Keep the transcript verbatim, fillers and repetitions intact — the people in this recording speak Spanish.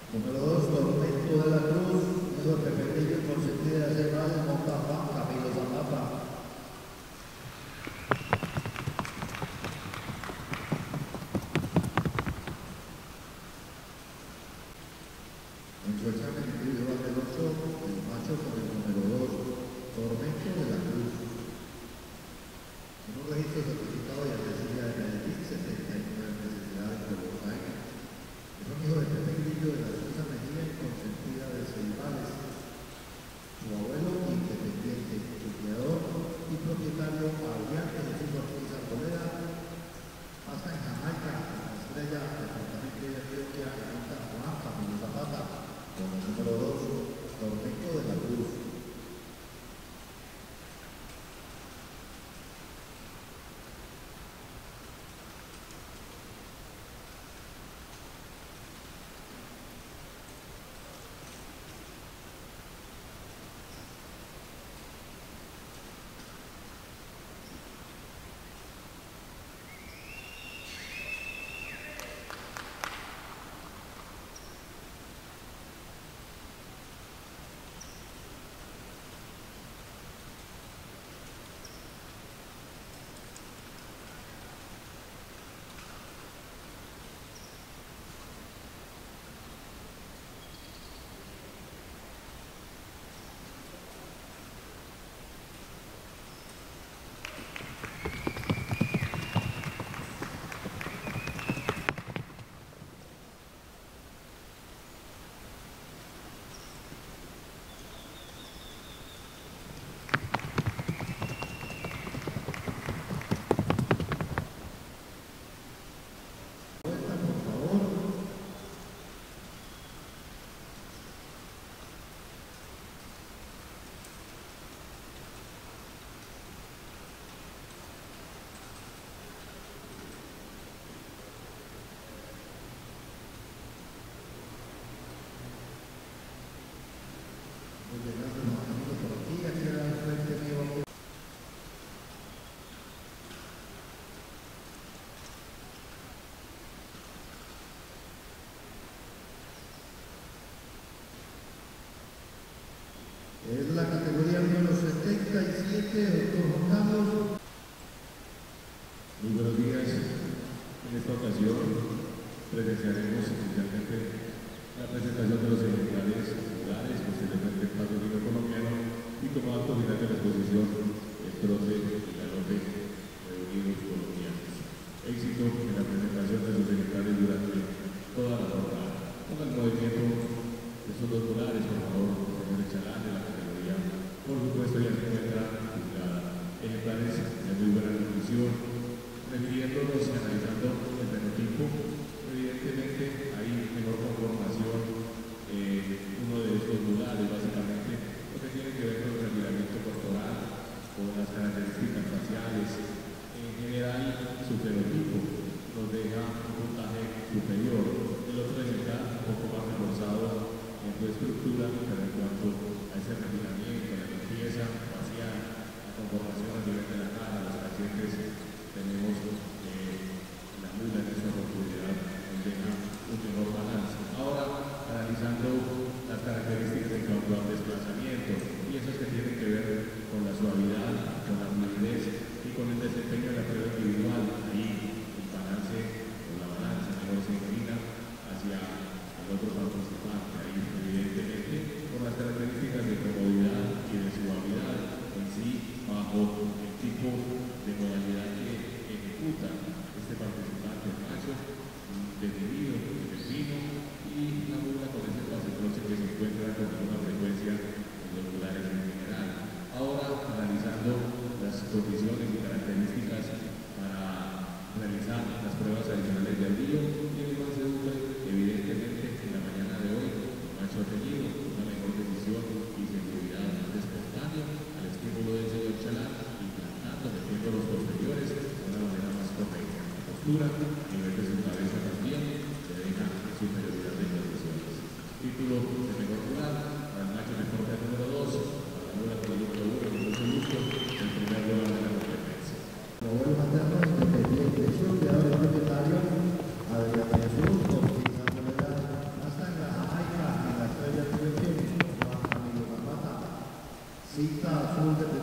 Número dos, Tormento de la Cruz, hijo de Pepe Grillo, consentida de hacer más de Monta Juan Camilo Zapata. En su examen individual del ocho, el macho con el número dos, Tormento de la Cruz. En un registro certificado de Alcaldía de Medellín, setenta y nueve necesidades de Buenos Aires. Es un hijo de Pepe Grillo de la Suiza Mejía y consentida de Ceibales. Su abuelo, independiente, su criador y propietario, Ariante Jesús Ortiz Arboleda, pasa en Jamaica, en la Estrella, departamento de Antioquia, en San Juan, Camilo Zapata, con el número dos, Tormento de la Cruz. Es la categoría número setenta y siete, doctor Juan Carlos. Muy buenos días. En esta ocasión presenciaremos inicialmente la presentación de los ejemplares titulares, posteriormente el paso vino colombiano y como acto final de la exposición el trote y galope de unidos colombianos. Éxito en la presentación de sus ejemplares durante toda la jornada. Con el movimiento de sus dos mulares, por favor, señor Chalán, de la categoría. Por supuesto, ya se encuentra juzgada. Ejemplares de muy buena condición, refiriéndonos y analizando el fenotipo. Evidentemente, hay mejor cinta azul de